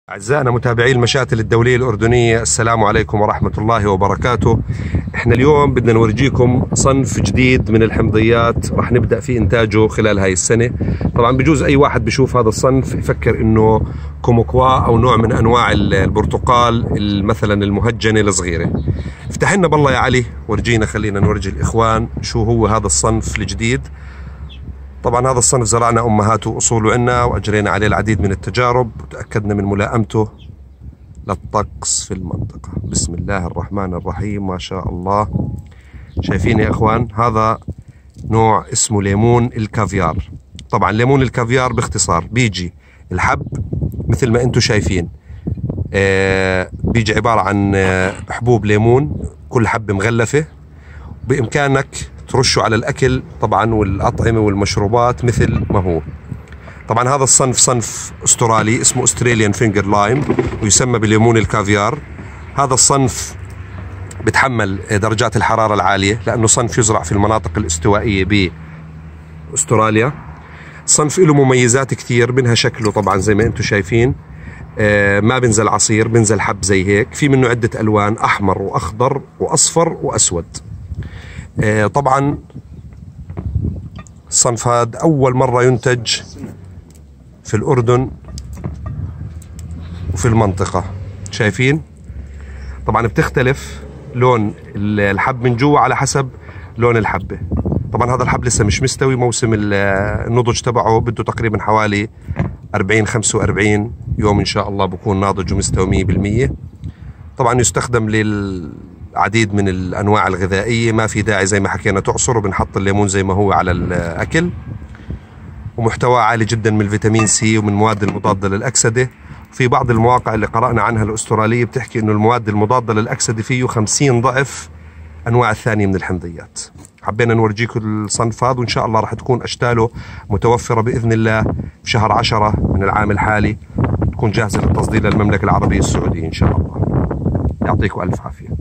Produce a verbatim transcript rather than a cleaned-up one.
أعزائنا متابعي المشاتل الدولية الأردنية، السلام عليكم ورحمة الله وبركاته. احنا اليوم بدنا نورجيكم صنف جديد من الحمضيات راح نبدأ في إنتاجه خلال هاي السنة. طبعا بجوز أي واحد بشوف هذا الصنف يفكر إنه كوموكوا أو نوع من أنواع البرتقال مثلا المهجنة الصغيرة. افتح لنا بالله يا علي، ورجينا، خلينا نورجي الإخوان شو هو هذا الصنف الجديد. طبعا هذا الصنف زرعنا أمهاته وأصوله عنا وأجرينا عليه العديد من التجارب وتأكدنا من ملائمته للطقس في المنطقة. بسم الله الرحمن الرحيم، ما شاء الله. شايفين يا إخوان، هذا نوع اسمه ليمون الكافيار. طبعا ليمون الكافيار باختصار بيجي الحب مثل ما انتم شايفين، آه بيجي عبارة عن آه حبوب ليمون، كل حبة مغلفة، بإمكانك ترشه على الأكل طبعا والأطعمة والمشروبات مثل ما هو. طبعا هذا الصنف صنف أسترالي اسمه أستراليان فينجر لايم ويسمى بليمون الكافيار. هذا الصنف بتحمل درجات الحرارة العالية لأنه صنف يزرع في المناطق الاستوائية بأستراليا. الصنف له مميزات كثير، منها شكله طبعا زي ما انتم شايفين، آه ما بنزل عصير، بنزل حب زي هيك. في منه عدة ألوان، أحمر وأخضر وأصفر وأسود. آه طبعا الصنف هذا أول مرة ينتج في الأردن وفي المنطقة. شايفين طبعا بتختلف لون الحب من جوا على حسب لون الحبة. طبعا هذا الحب لسه مش مستوي، موسم النضج تبعه بده تقريبا حوالي أربعين خمسة وأربعين يوم إن شاء الله بكون ناضج ومستوي مية بالمية. طبعا يستخدم للعديد من الأنواع الغذائية، ما في داعي زي ما حكينا تعصر، وبنحط الليمون زي ما هو على الأكل. ومحتوى عالي جدا من الفيتامين سي ومن المواد المضادة للأكسدة. في بعض المواقع اللي قرأنا عنها الأسترالية بتحكي إنه المواد المضادة للأكسدة فيه خمسين ضعف أنواع الثانية من الحمضيات. حبينا نورجيكم الصنف هذا، وإن شاء الله راح تكون أشكاله متوفرة بإذن الله في شهر عشرة من العام الحالي، تكون جاهزة للتصدير للمملكة العربية السعودية إن شاء الله. يعطيكم ألف عافية.